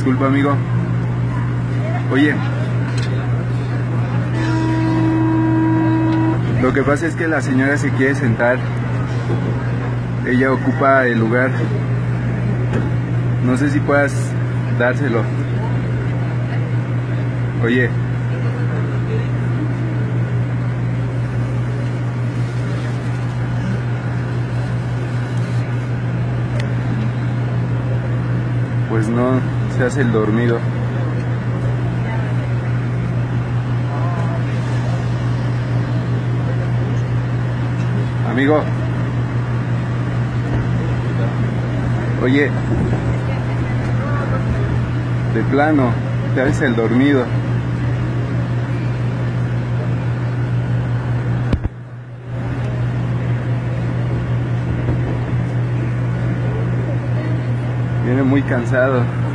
disculpa, amigo. Oye, lo que pasa es que la señora se quiere sentar. Ella ocupa el lugar. No sé si puedas dárselo. Oye. Pues no, se hace el dormido. Amigo. Oye. De plano, te haces el dormido. Viene muy cansado.